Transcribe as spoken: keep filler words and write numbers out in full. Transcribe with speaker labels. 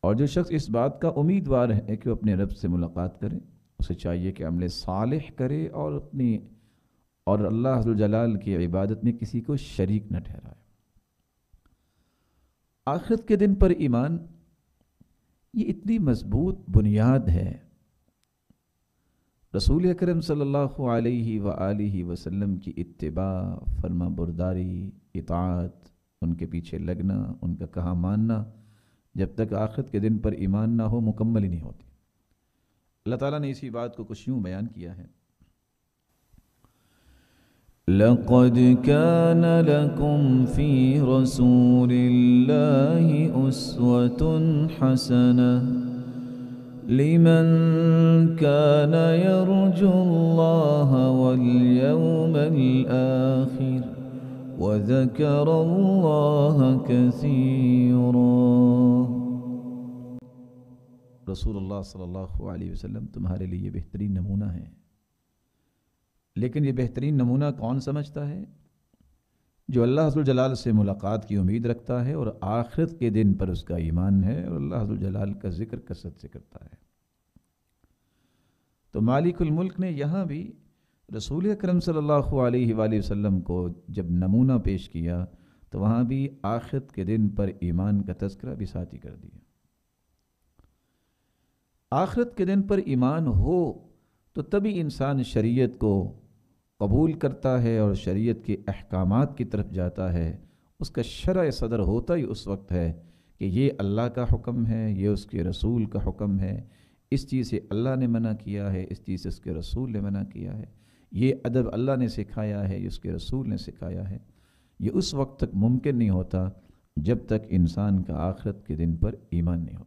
Speaker 1: اور جو شخص اس بات کا امیدوار ہے کہ وہ اپنے رب سے ملاقات کرے، اسے چاہیے کہ عمل صالح کرے اور اپنی اور اللہ عز و جلال کی عبادت میں کسی کو شریک نہ ٹھہرائے۔ آخرت کے دن پر ایمان یہ اتنی مضبوط بنیاد ہے، رسول اکرم صلی اللہ علیہ وآلہ وسلم کی اتباع، فرما برداری، اطاعت، ان کے پیچھے لگنا، ان کا کہا ماننا، جب تک آخرت کے دن پر ایمان نہ ہو مکمل ہی نہیں ہوتی۔ اللہ تعالیٰ نے اسی بات کو کچھ یوں بیان کیا ہے،
Speaker 2: لَقَدْ كَانَ لَكُمْ فِي رَسُولِ اللَّهِ أُسْوَةٌ حَسَنَةٌ لِمَنْ كَانَ يَرْجُو اللَّهَ وَالْيَوْمَ الْآخِرَ وَذَكَرَ اللَّهَ كَثِيرًا۔
Speaker 1: رسول اللہ صلی اللہ علیہ وسلم تمہارے لیے بہترین نمونہ ہے، لیکن یہ بہترین نمونہ کون سمجھتا ہے؟ جو اللہ عز و جلال سے ملاقات کی امید رکھتا ہے اور آخرت کے دن پر اس کا ایمان ہے اور اللہ عز و جلال کا ذکر کثرت سے کرتا ہے۔ تو مالک الملک نے یہاں بھی رسول اکرم صلی اللہ علیہ وآلہ وسلم کو جب نمونہ پیش کیا تو وہاں بھی آخرت کے دن پر ایمان کا تذکرہ بھی ساتھ ہی کر دیا۔ آخرت کے دن پر ایمان ہو تو تبھی انسان شریعت کو قبول کرتا ہے اور شریعت کے احکامات کی طرف جاتا ہے۔ اس کا شرع صدر ہوتا ہی اس وقت ہے کہ یہ اللہ کا حکم ہے، یہ اس کے رسول کا حکم ہے، اس چیز سے اللہ نے منع کیا ہے، اس چیز سے اس کے رسول نے منع کیا ہے، یہ ادب اللہ نے سکھایا ہے، یہ اس کے رسول نے سکھایا ہے۔ یہ اس وقت تک ممکن نہیں ہوتا جب تک انسان کا آخرت کے دن پر ایمان نہیں ہوتا۔